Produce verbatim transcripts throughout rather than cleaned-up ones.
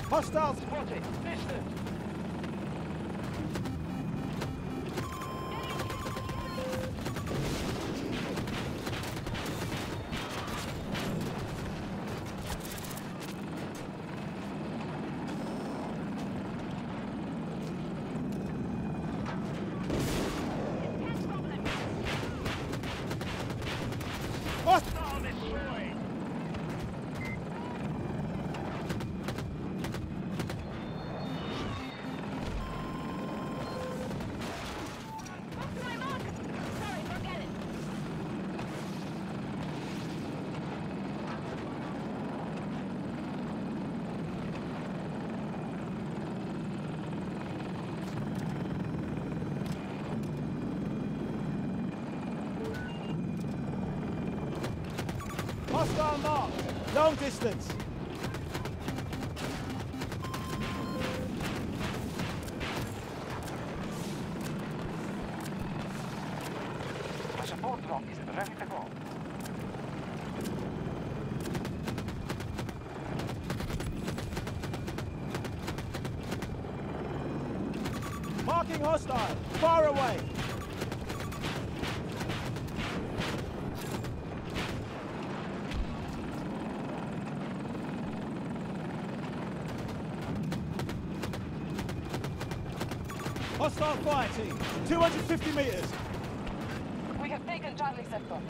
Hostiles spotted. Distant. Hostile destroyed. Hostile mark. Long distance. The support drop is ready to go. Marking hostile. Far away. Hostile fire team, two hundred fifty meters. We have taken Charlie sector.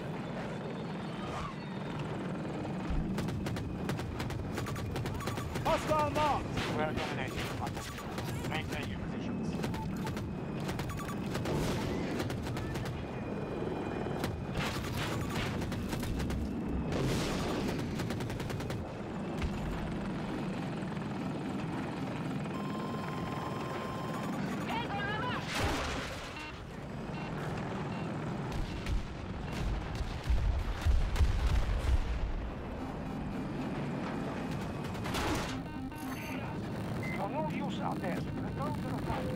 Hostile marked. We are dominating. Maintain your positions. No use out there. Return to the fight.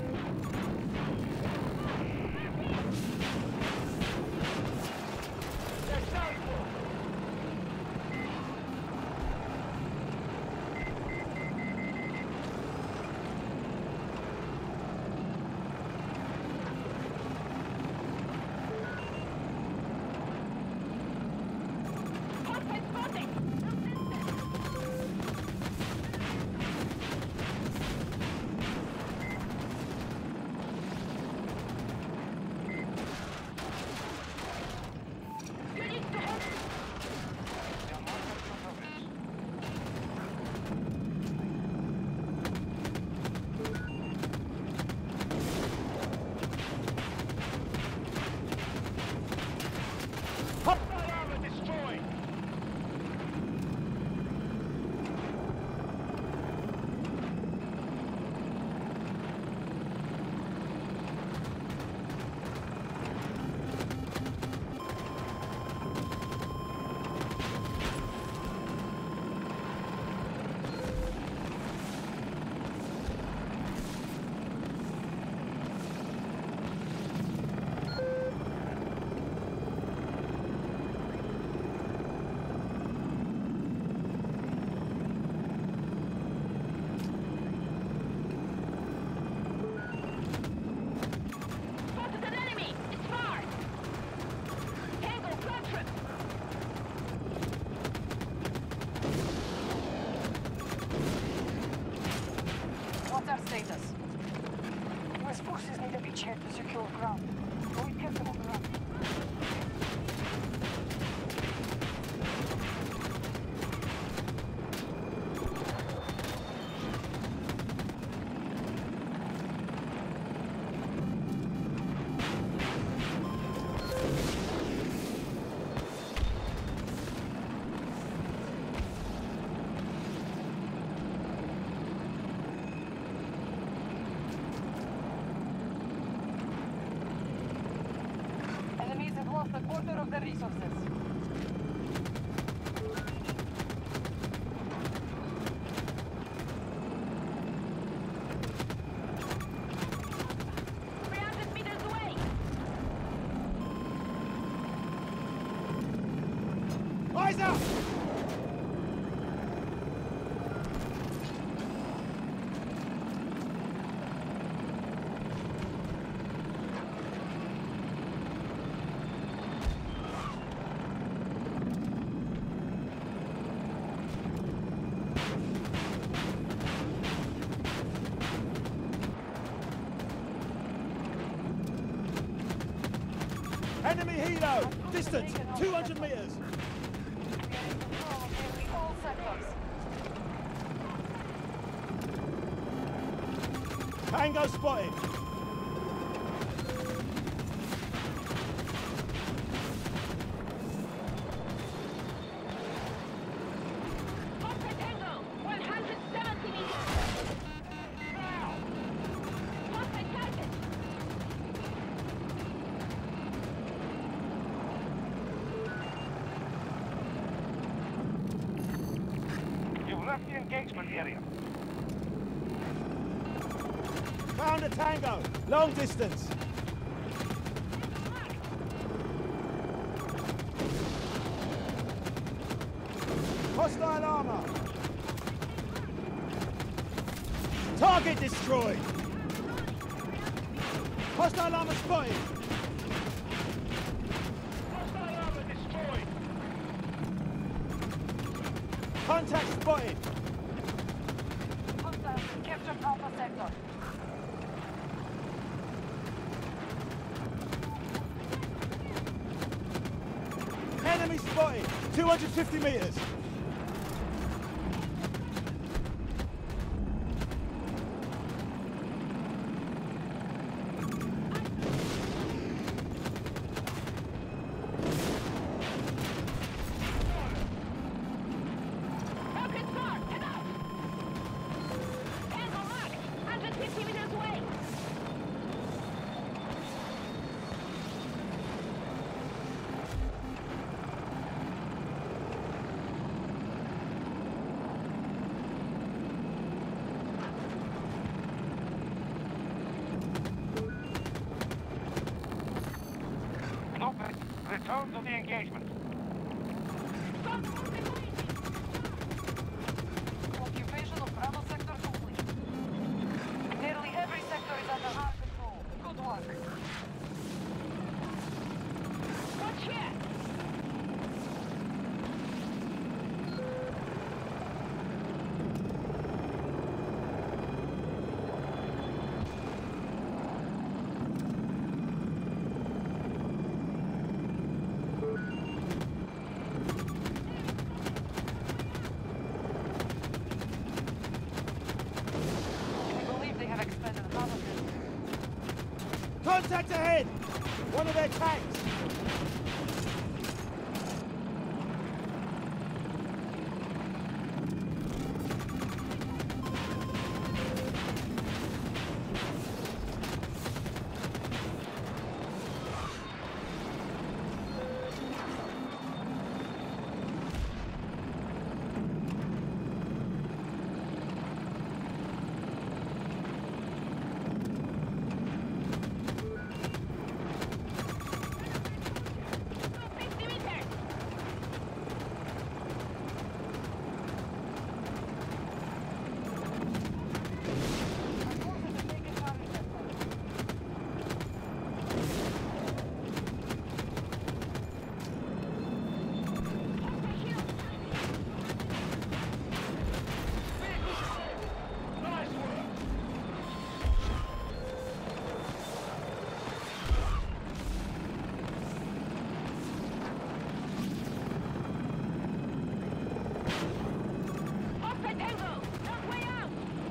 Status. U S forces need a beachhead to secure ground. So we kept them on the run. Lost a quarter of the resources. three hundred meters away. Eyes up! Enemy helo! Distance two hundred meters! We are in control of nearly all sectors. Tango spotted! Hostile Tango, one hundred seventy meters. Hostile target. You've left the engagement area. Found a Tango! Long distance! Hostile armour! Target destroyed! Hostile armour spotted! Hostile armor destroyed. Contact spotted! Hostiles captured Alpha sector. Enemy spotted! two hundred fifty meters! Rocket car, head out! Tango marked, one hundred fifty meters away. Open. Return to the engagement. Occupation of Bravo sector complete. Nearly every sector is under our control. Good work. Watch here! We believe they have expended half of it. Contact ahead! One of their tanks! fifty meters! Nice work. Hostile Tango! Don't way out!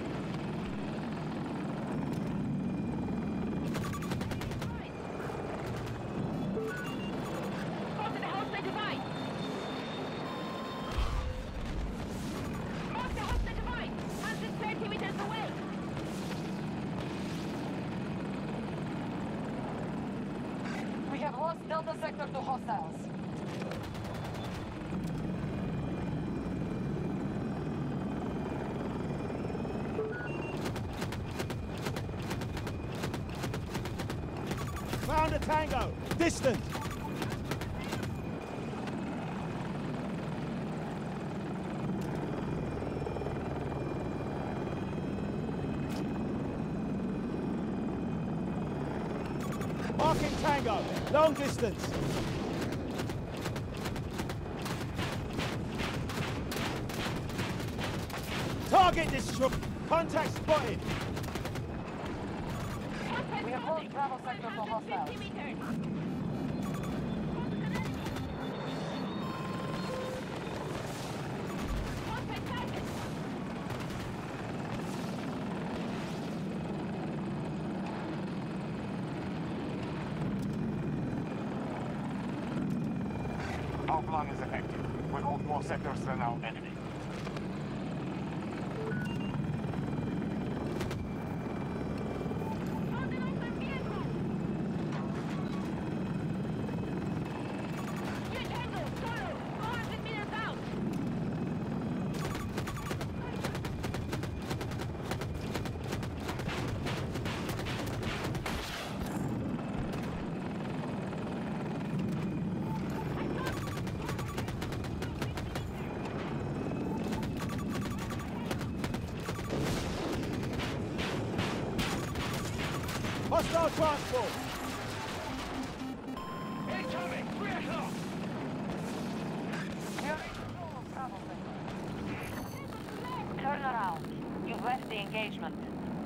Spotted the hostile device! Mark the hostile device! one hundred thirty meters away! We have lost Delta sector to hostiles. Found a Tango! Distant! Marking Tango! Long distance! Target destroyed! Contact spotted! We have lost Bravo sector to hostiles. plan is effective. We hold more sectors than our enemy. Hostile transport! Incoming! Three o'clock! You're in control of Bravo Sector. Turn around. You've left the engagement.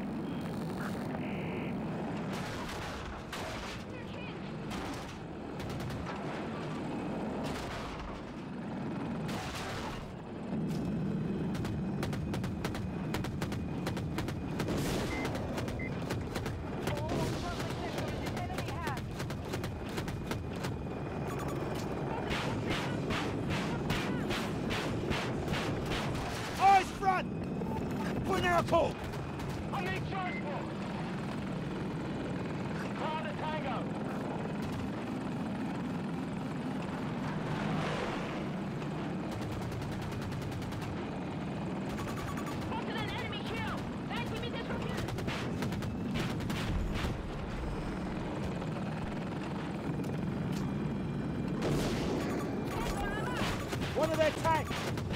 Pull! I need transport! Car to Tango! Spotted an enemy kill! ninety meters from here! One of their tanks!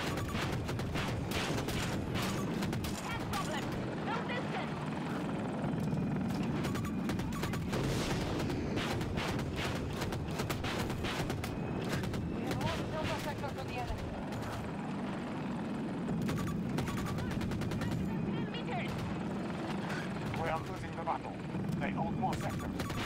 We are losing the battle. They hold more sectors.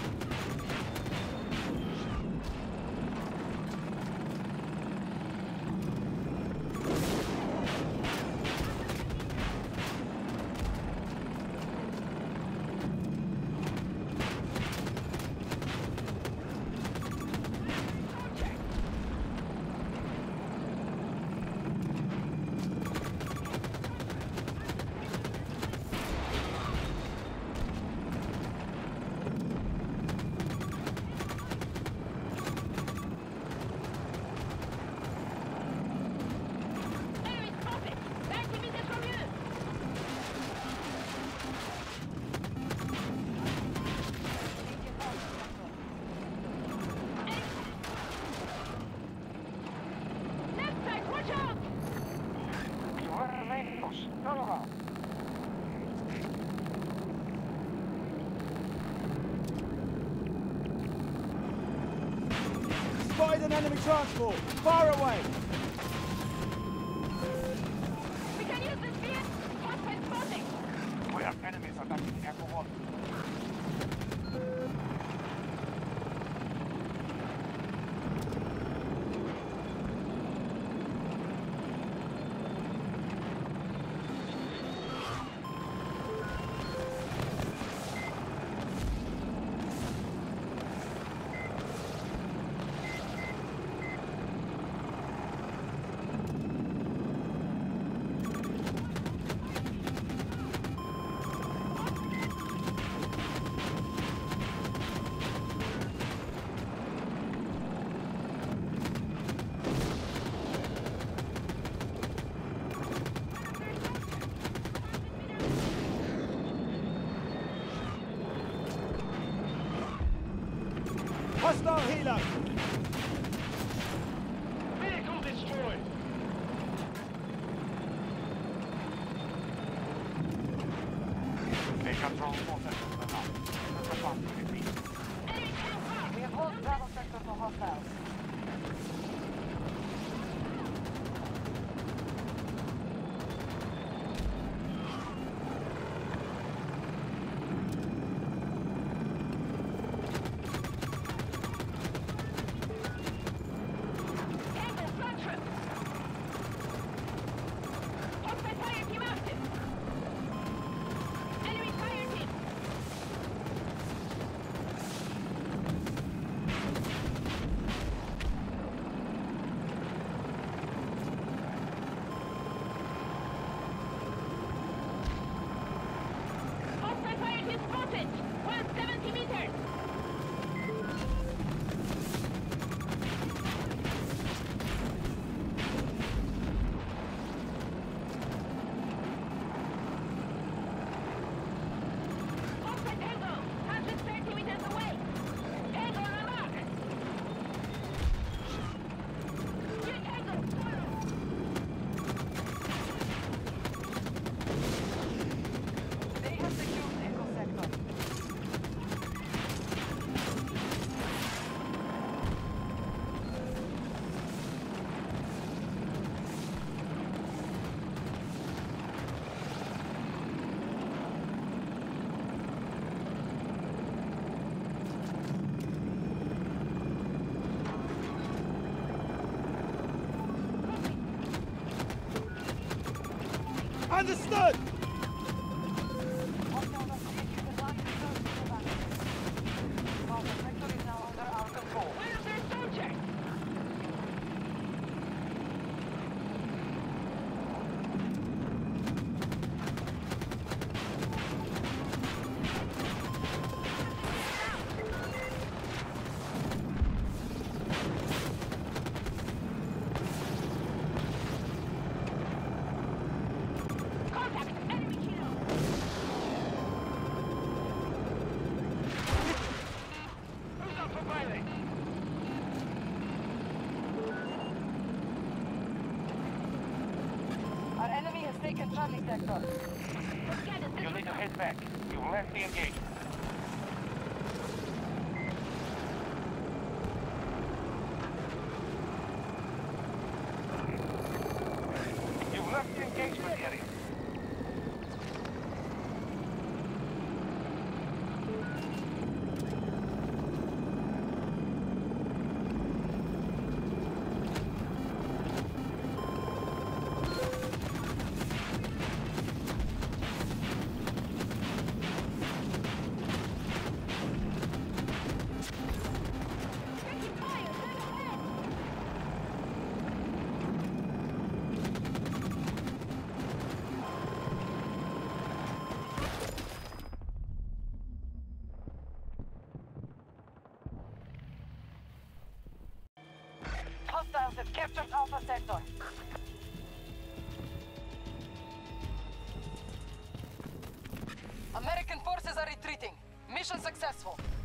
Spotted an enemy transport! Far away! We can use this vehicle! Hostile spotting! We have enemies attacking Echo one. Hostile helo! Vehicle destroyed! They control more sectors than us. That's the plan to defeat. Enemy tank up! We have hold Bravo Sector for hostiles. Understood! Hostiles have secured the last resource to the back. Well, the sector is now under our control. Where's their subject? Our enemy has taken Charlie sector. You need to head back. You left the engagement. You left the engagement area. Hostiles have captured Alpha sector. American forces are retreating. Mission successful.